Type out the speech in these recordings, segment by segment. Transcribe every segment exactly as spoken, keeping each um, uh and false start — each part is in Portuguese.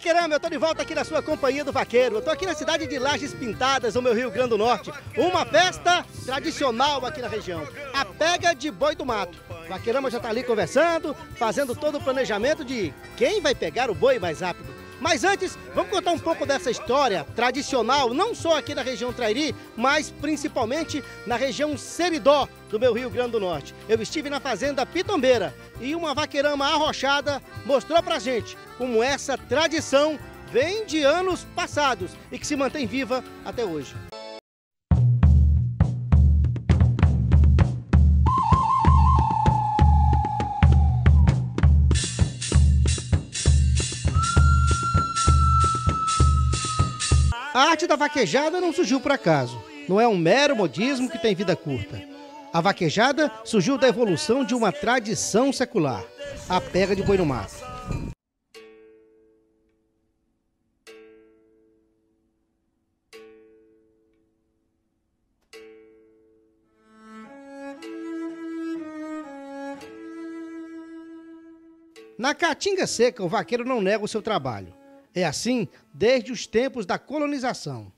vaqueirama, eu tô de volta aqui na sua companhia do vaqueiro. Eu tô aqui na cidade de Lajes Pintadas, no meu Rio Grande do Norte. Uma festa tradicional aqui na região, a pega de boi do mato. O vaqueirama já tá ali conversando, fazendo todo o planejamento de quem vai pegar o boi mais rápido. Mas antes, vamos contar um pouco dessa história tradicional, não só aqui na região Trairi, mas principalmente na região Seridó do meu Rio Grande do Norte. Eu estive na fazenda Pitombeira e uma vaqueirama arrochada mostrou pra gente como essa tradição vem de anos passados e que se mantém viva até hoje. A arte da vaquejada não surgiu por acaso. Não é um mero modismo que tem vida curta. A vaquejada surgiu da evolução de uma tradição secular, a pega de boi no mato. Na caatinga seca, o vaqueiro não nega o seu trabalho. É assim desde os tempos da colonização.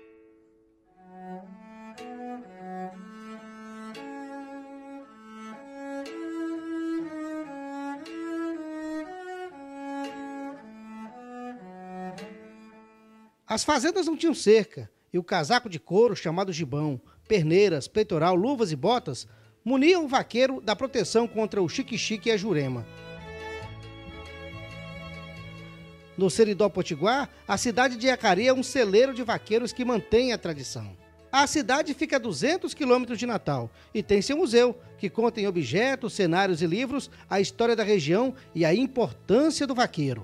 As fazendas não tinham cerca e o casaco de couro, chamado gibão, perneiras, peitoral, luvas e botas, muniam o vaqueiro da proteção contra o xique-xique e a jurema. No Seridó Potiguar, a cidade de Iacareí é um celeiro de vaqueiros que mantém a tradição. A cidade fica a duzentos quilômetros de Natal e tem seu museu, que conta em objetos, cenários e livros a história da região e a importância do vaqueiro.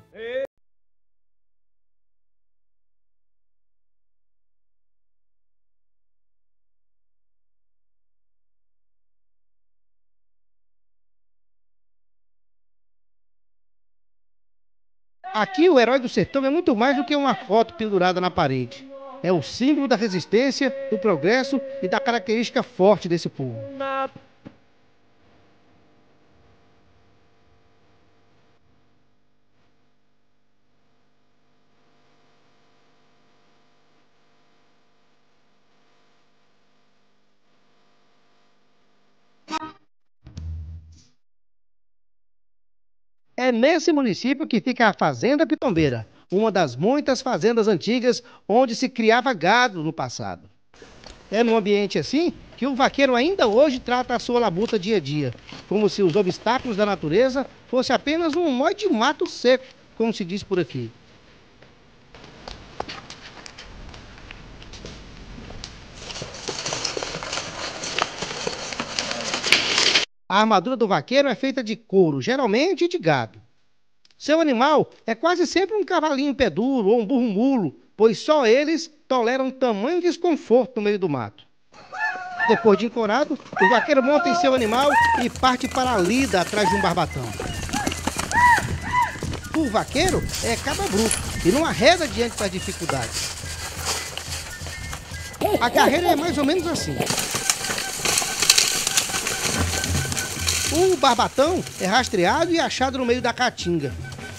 Aqui o Herói do Sertão é muito mais do que uma foto pendurada na parede. É o símbolo da resistência, do progresso e da característica forte desse povo. É nesse município que fica a Fazenda Pitombeira, uma das muitas fazendas antigas onde se criava gado no passado. É num ambiente assim que o vaqueiro ainda hoje trata a sua labuta dia a dia, como se os obstáculos da natureza fossem apenas um monte de mato seco, como se diz por aqui. A armadura do vaqueiro é feita de couro, geralmente de gado. Seu animal é quase sempre um cavalinho pé duro ou um burro mulo, pois só eles toleram tamanho desconforto no meio do mato. Depois de encorado, o vaqueiro monta em seu animal e parte para a lida atrás de um barbatão. O vaqueiro é cabra bruto e não arreda diante das dificuldades. A carreira é mais ou menos assim. O barbatão é rastreado e achado no meio da caatinga.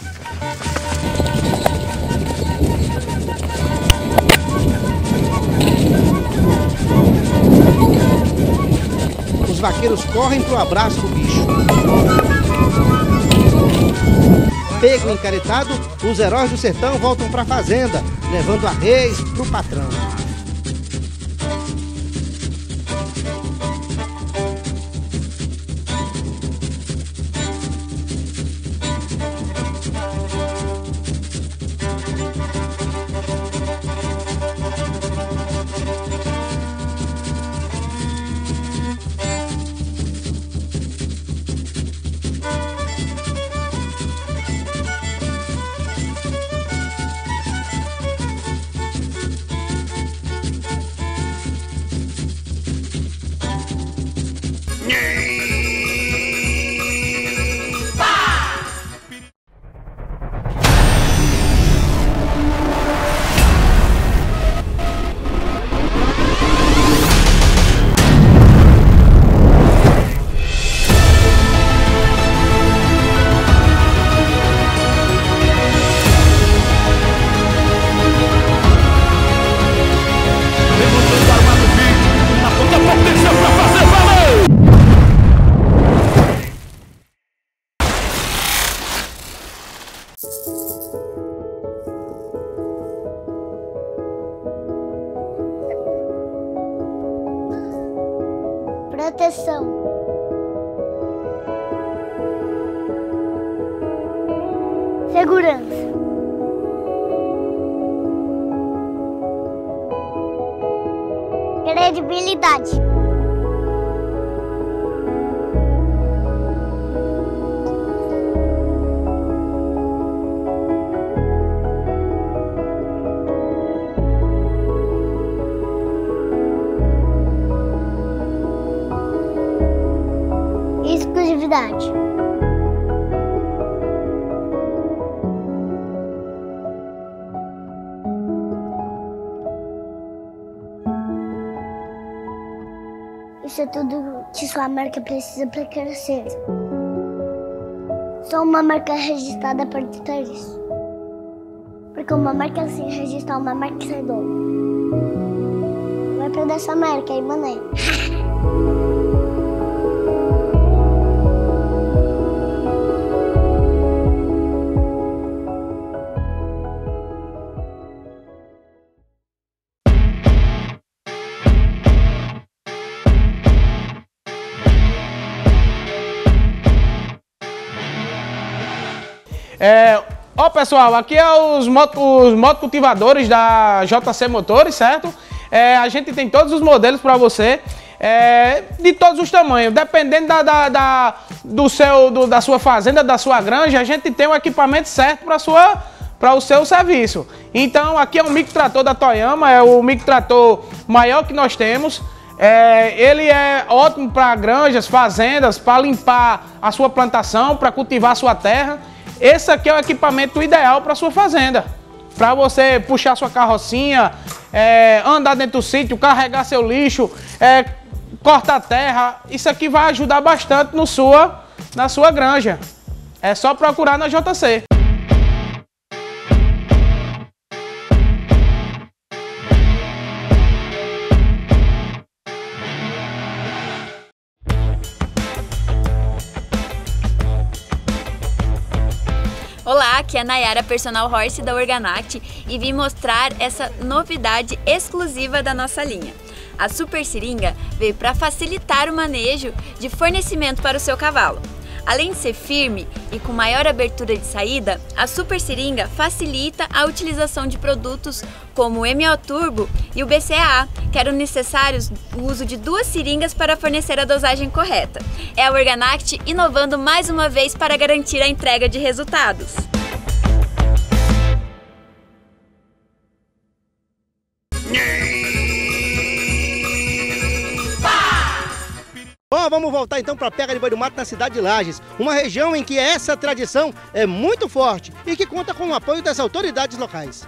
Os vaqueiros correm para o abraço do bicho. Pego e encaretado, os heróis do sertão voltam para a fazenda, levando a reis para o patrão. Segurança. Credibilidade. Exclusividade. Isso é tudo que sua marca precisa para crescer. Só uma marca registrada pode ter isso. Porque uma marca sem registrar uma marca sem dono vai perder essa marca aí, mané. É, ó pessoal, aqui é os, moto, os motocultivadores da J C Motores, certo? É, a gente tem todos os modelos para você, é, de todos os tamanhos, dependendo da, da, da, do seu, do, da sua fazenda, da sua granja, a gente tem o equipamento certo para sua para o seu serviço. Então aqui é um microtrator da Toyama, é o microtrator maior que nós temos. É, ele é ótimo para granjas, fazendas, para limpar a sua plantação, para cultivar a sua terra. Esse aqui é o equipamento ideal para sua fazenda, para você puxar sua carrocinha, é, andar dentro do sítio, carregar seu lixo, é, cortar terra. Isso aqui vai ajudar bastante no sua, na sua granja. É só procurar na J C. Olá, aqui é a Nayara, Personal Horse da Organact, e vim mostrar essa novidade exclusiva da nossa linha. A Super Seringa veio para facilitar o manejo de fornecimento para o seu cavalo. Além de ser firme e com maior abertura de saída, a Super Seringa facilita a utilização de produtos como o M O Turbo e o B C A A, que eram necessários o uso de duas seringas para fornecer a dosagem correta. É a Organact inovando mais uma vez para garantir a entrega de resultados. Bom, vamos voltar então para a pega de boi do mato na cidade de Lages, uma região em que essa tradição é muito forte e que conta com o apoio das autoridades locais.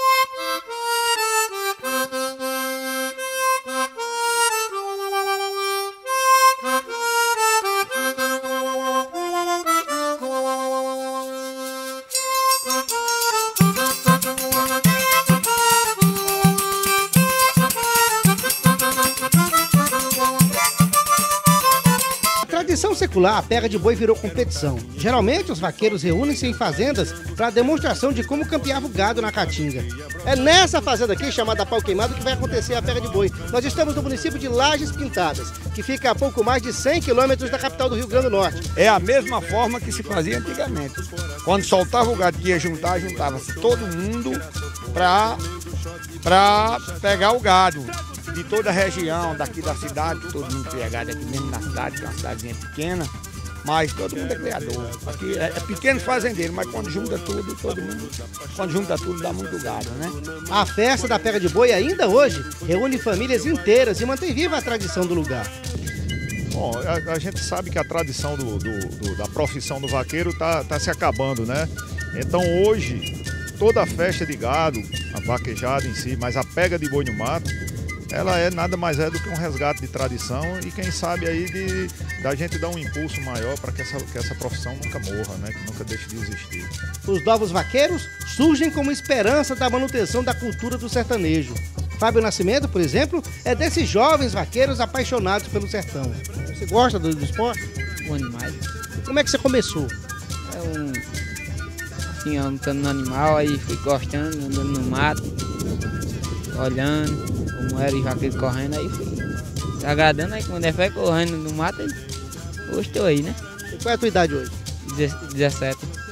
Tradição secular, a pega de boi virou competição. Geralmente, os vaqueiros reúnem-se em fazendas para demonstração de como campeava o gado na caatinga. É nessa fazenda aqui, chamada Pau Queimado, que vai acontecer a pega de boi. Nós estamos no município de Lages Pintadas, que fica a pouco mais de cem quilômetros da capital do Rio Grande do Norte. É a mesma forma que se fazia antigamente. Quando soltava o gado que ia juntar, juntava-se todo mundo para para pegar o gado. De toda a região, daqui da cidade, todo mundo criado aqui mesmo na cidade, que é uma cidadezinha pequena, mas todo mundo é criador. Aqui é, é pequeno fazendeiro, mas quando junta tudo, todo mundo, quando junta tudo dá muito gado, né? A festa da pega de boi ainda hoje reúne famílias inteiras e mantém viva a tradição do lugar. Bom, a, a gente sabe que a tradição do, do, do, da profissão do vaqueiro está tá se acabando, né? Então hoje, toda a festa de gado, a vaquejada em si, mas a pega de boi no mato, ela é nada mais é do que um resgate de tradição e quem sabe aí de da gente dar um impulso maior para que essa, que essa profissão nunca morra, né? Que nunca deixe de existir. Os novos vaqueiros surgem como esperança da manutenção da cultura do sertanejo. Fábio Nascimento, por exemplo, é desses jovens vaqueiros apaixonados pelo sertão. Você gosta do, do esporte? Bom demais. Como é que você começou? É um... assim, andando no animal, aí fui gostando, andando no mato, olhando. Como era os vaqueiros correndo, aí fui se agradando, aí quando ele foi correndo no mato, aí gostou aí, né? E qual é a tua idade hoje? dezessete.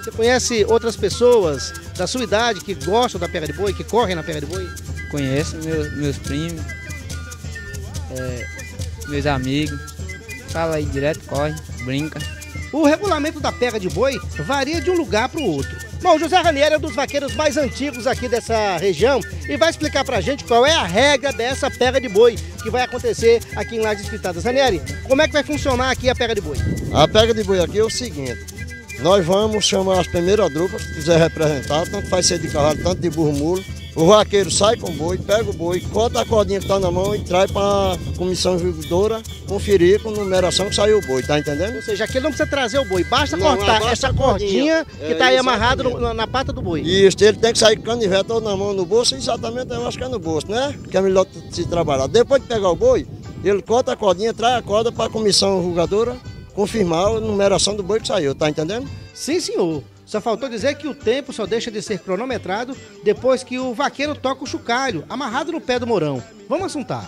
Você conhece outras pessoas da sua idade que gostam da pega de boi, que correm na pega de boi? Conheço meus, meus primos, é, meus amigos. Fala aí direto, corre, brinca. O regulamento da pega de boi varia de um lugar para o outro. Bom, o José Ranieri é um dos vaqueiros mais antigos aqui dessa região e vai explicar pra gente qual é a regra dessa pega de boi que vai acontecer aqui em Lajes Pintadas. Ranieri, como é que vai funcionar aqui a pega de boi? A pega de boi aqui é o seguinte, nós vamos chamar as primeiras drupas que quiser representar, tanto faz ser de cavalo, tanto de burro mulo. O vaqueiro sai com o boi, pega o boi, corta a cordinha que está na mão e traz para a comissão julgadora conferir com numeração que saiu o boi, tá entendendo? Ou seja, aqui ele não precisa trazer o boi, basta Não, cortar basta essa a cordinha, cordinha que é, está aí amarrada exatamente. no- na pata do boi. Isso, ele tem que sair com canivete ou na mão no bolso, exatamente, eu acho que é no bolso, né? Que é melhor se trabalhar. Depois de pegar o boi, ele corta a cordinha, traz a corda para a comissão julgadora confirmar a numeração do boi que saiu, tá entendendo? Sim, senhor. Só faltou dizer que o tempo só deixa de ser cronometrado depois que o vaqueiro toca o chocalho, amarrado no pé do morão. Vamos assuntar.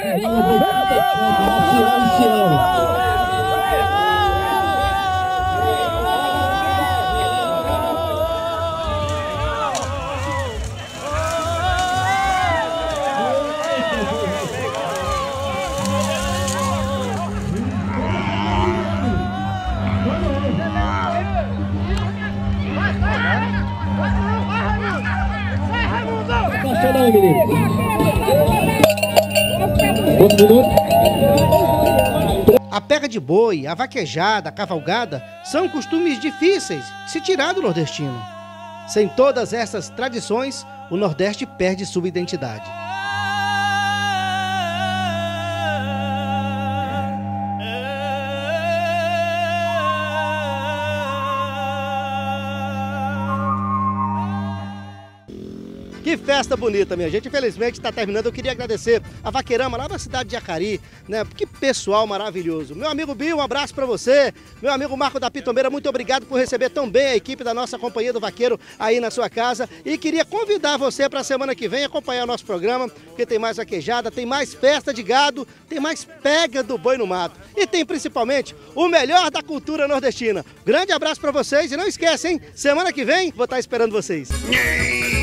A pega de boi, a vaquejada, a cavalgada são costumes difíceis de se tirar do nordestino. Sem todas essas tradições, o Nordeste perde sua identidade. Que festa bonita, minha gente. Infelizmente está terminando. Eu queria agradecer a Vaqueirama lá da cidade de Acari, né? Que pessoal maravilhoso. Meu amigo Bill, um abraço para você. Meu amigo Marco da Pitombeira, muito obrigado por receber tão bem a equipe da nossa Companhia do Vaqueiro aí na sua casa. E queria convidar você para a semana que vem acompanhar o nosso programa, porque tem mais vaquejada, tem mais festa de gado, tem mais pega do boi no mato. E tem principalmente o melhor da cultura nordestina. Grande abraço para vocês e não esquece, hein? Semana que vem vou estar esperando vocês.